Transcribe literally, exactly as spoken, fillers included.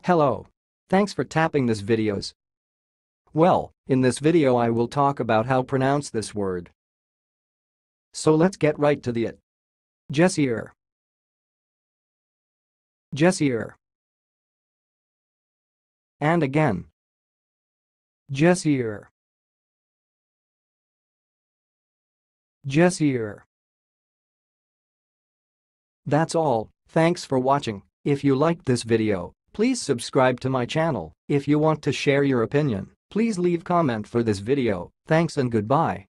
Hello. Thanks for tapping this videos. Well, in this video I will talk about how pronounce this word. So let's get right to the it. Gesyer. Gesyer. And again. Gesyer. Gesyer. That's all. Thanks for watching. If you liked this video, please subscribe to my channel. If you want to share your opinion, please leave comment for this video. Thanks and goodbye.